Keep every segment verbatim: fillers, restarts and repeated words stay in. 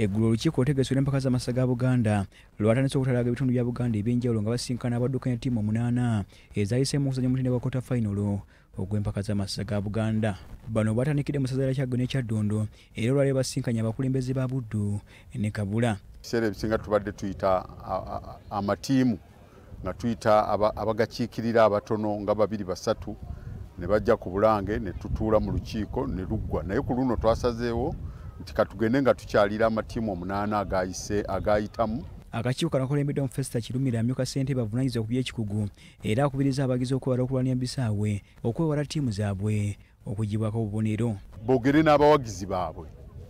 Eggulu olukiiko olutegeeswa empaka z'amasa ga Buganda lwatandise okutalaga ebitundu bya Buganda ebyenjawulo nga basinkana abaddukanya ttiimu omunaana ezayiseemu okuzannya omutendera gwa kota final ogw'empaka z'amasa ga Buganda. Bano batandikidde mu ssaza lya Kyaggwe ne Kyaddondo era olwaleero basinkanye abakulembeze ba Buddu ne Kabula. Ebiseera ebisinga tubadde tuyita amatiimu nga tuyita abagakiikirira abatono nga babiri basatu ne bajja ku Bulange ne tutuula mu lukiiko ne luggwa, naye ku luno twasazeewo nti katugende nga tukyalira amatiimu omunaana agayise agayitamu. Akakiiko kano kakulembeddwa mu Fesita Kirumira amyuka ssentebe avunaanyizibwa ku by'ekikugu era akubiriza abagizi okwewala okulwanya bisaawe okwewala ttiimu zaabwe okugibwako obubonero. Boogere n'abawagizi baabwe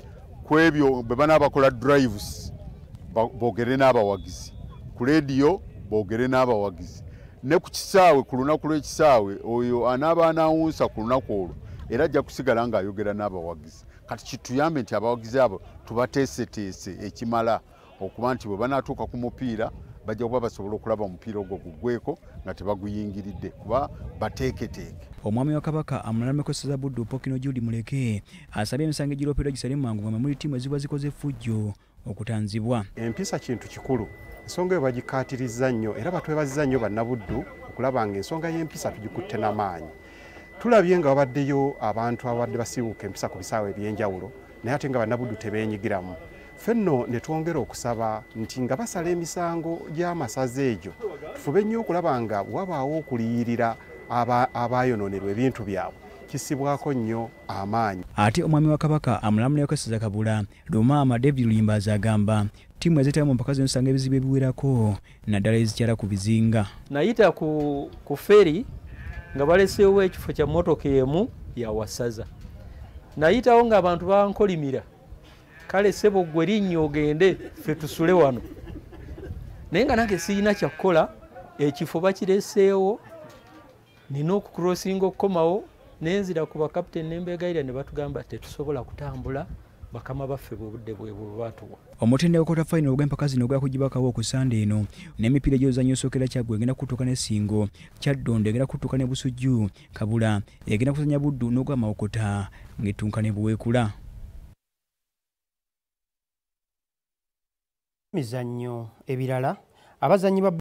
ku ebyo bwe banaabakola drives boogere n'abawagizi, ku leediyo boogere n'abawagizi, ne ku kisaawe ku lunaku lw'ekisaawe oyo anaaba anaawunsa ku lunaku olwo era ajja kusigala ng'ayogera n'abawagizi. Kati kituyambe nti abawagizi abo tubateeseteese ekimala okuba nti bwe banaatuuka ku mupiira bajja kuba basobola okulaba omupiira ogwo guggweko nga tebaguyingiridde kuba bateeketeeke. Omwami wa Kabaka amulamuko essaza Buddu Pokino Judy Muleke asabye emisango egiroopeddwa gisale mu mangu nga muli ttiimu eziba zikoze effujjo okutanzibwa. Empisa kintu kikulu, ensonga eyo bagikaatirizza nnyo era batwebazizza nnyo bannabuddu okulaba nga ensonga y'empisa tugikutte n'amaanyi. Tulabye nga wabaddeyo abantu abadde basiiwuuka empisa ku bisaawe ebyenjawulo naye ate nga bannabuddu tebeenyigiramu. Fenno ne twongera okusaba nti nga basala emisango gy'amasaza egyo tufube nnyo okulaba nga wabaawo okuliyirira abaayonoonerwa ebintu byabwe kisibwako nnyo amaanyi. Ate omwami wa Kabaka amulamulayoko essaza Kabula Lumaama David Lulimbazi agamba ttiimu ezitali mu mpaka z'emisango ebizibu ebiwerako naddala ezikyala ku bizinga. Nayita ku, ku feri nga baleseewo ekifo kya mmotoka emu ya wasaza. Nayitawo ng'abantu bankolimira. Kale sebo gwe linnya ogende ffe tusule wano. Naye nga nange sirina kyakkola, ekifo bakireseewo nina okukurosinga okukomawo nenzira ku bakapiteni n'embeegayirira ne batugamba tetusobola kutambula bakama baffe bwobudde bwe bwebatuwa. Omutendera gwa kota final ogw'empaka zino ogwakugibwakawo ku Sande eno n'emipiira gy'ozannya osookera Kyaggwe egenda kutuuka ne Ssingo, Kyaddondo egenda kutuuka ne Busujju, Kabula egenda kuzannya Buddu n'ogw'Amawokota ng'ettuuka ne Buweekula. Mizannyo ebirala abazannyi ba